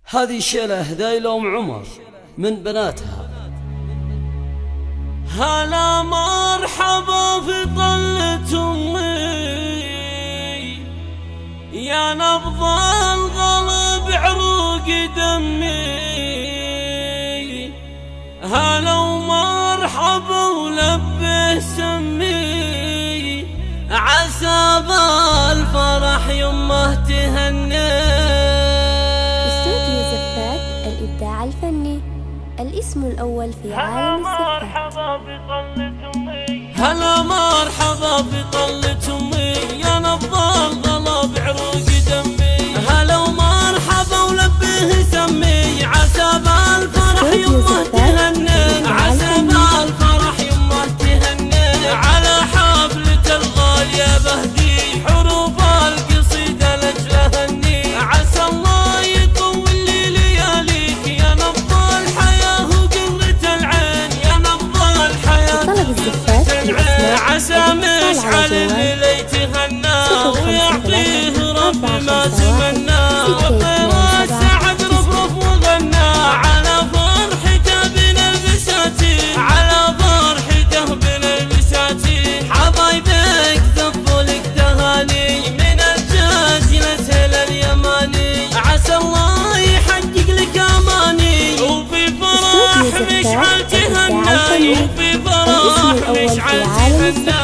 هذه الشيلة هدايا لأم عمر من بناتها. هلا مرحبا في طلة أمي يا نبض القلب عروق دمي. هلا ومرحبا ولبه سمي عسى بالفرح يمه تهني. استوديو زفات الإبداع الفني، الاسم الأول في عالم الزفات. هلا مرحبا في طلة أمي يا نبض القلب عروق دمي. هلا ومرحبا ولبه سمي عسى بالفرح يمه تهني. عسى بالفرح يمه تهني على حفلة الغالية بهدي حروف القصيدة لأجله هني. عسى الله يطول لي لياليك يا نبض الحياة وقرة العين يا نبض الحياة وقرة العين. عسى مشعل اللي يتهنى ويعطيه ربي ما تمنى. وطير سعد رفرف وغنى على فرحته بين البساتين على فرحته بين البساتين. حبايبك زفوا لك تهاني من الجاز لسهل اليماني. عسى الله يحقق لك اماني وفي فرح مشعل تهنى وفي فرح مشعل تهنى.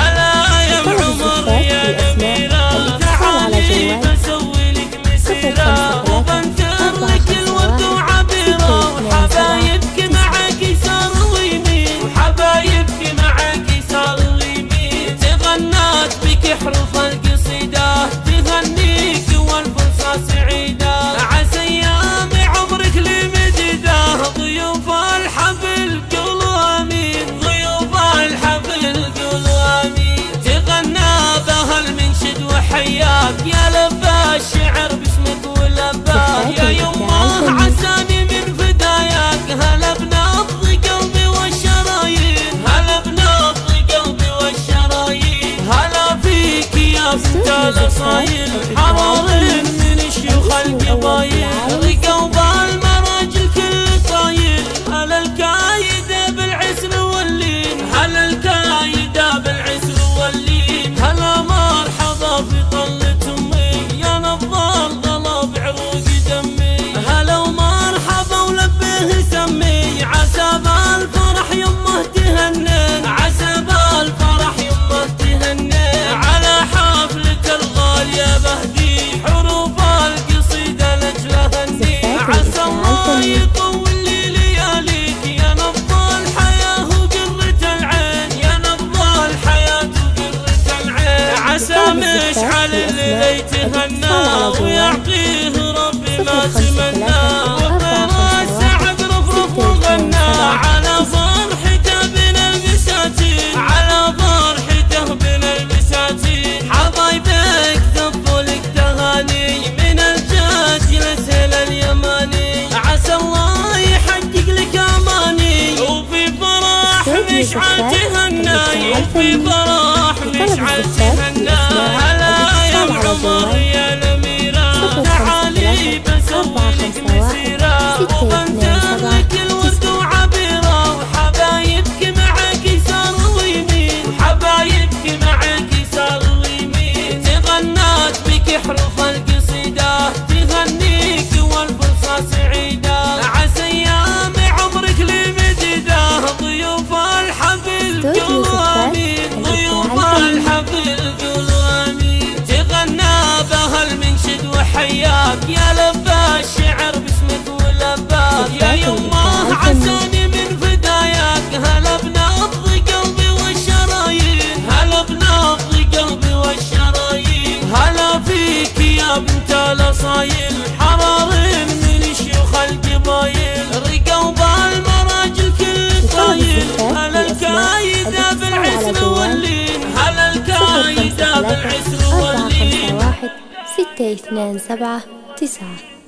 هلا يا عمر يا الأميرة تعالي بسوي لك مسيرة وبنثر لك الورد وعبيرة. وحبايبك معاكي صاروا يمين وحبايبك معاكي صاروا يمين. تغنات بك حروف القصيدة تغنيك والفرصة سعيدة. عسى ايام عمرك لمديدة ضيوف الحفل قولوا امين ضيوف الحفل قولوا امين. تغنى بها المنشد وحياك يا لبى الشعر باسمك ولباك يا يمه عساني من فداياك. هلا بنبض قلبي والشرايين هلا بنبض قلبي والشرايين. هلا فيك يا بنت الاصايل حرار من شيوخ القبايل رقوا بالمراجل كل طايل. هلا الكايده بالعسر واللين هلا الكايده بالعسر واللين. هلا مرحبا في طلة أمي يا نبض القلب عروق دمي. هلا ومرحبا ولبه سمي عسى بالفرح يمه تهني. عسى بالفرح يمه تهني على حفلة الغالية بهدي حروف القصيدة لأجله هني. عسى الله يطول لي لياليك يا نبض الحياة وقرة العين يا نبض الحياة وقرة العين. عسى مشعل اللي يتهنى ويعطيه ربي ما تمنى. وطير سعد رفرف وغنى على فرحته بين البساتين على فرحته بين البساتين. حبايبك زفوا لك تهاني من الجاز لسهل اليماني. عسى الله يحقق لك اماني وفي فرح مشعل تهنى وفي فرح مشعل تهنى. هلا يا عمر يا الأميرة تعالي بسوي لك مسيرة وبنثر لك الورد وعبيرة. وحبايبك معاكي صاروا يمين وحبايبك معاكي صاروا يمين. تغنات بك حروف القصيدة تغنيك والفرصة سعيدة. عسى ايام عمرك لمديدة ضيوف الحفل قولوا امين ضيوف الحفل قولوا امين. تغنى بها المنشد وحياك يا لبى الشعر باسمك ولباك يا يمه عساني من فداياك. هلا بنبض قلبي والشرايين هلا بنبض قلبي والشرايين. هلا فيك يا بنت الاصايل حرار من شيوخ القبايل رقوا بالمراجل كل طايل. هلا الكايده بالعسر واللين هلا الكايده بالعسر واللين. 4 5 1 6 2 7 9.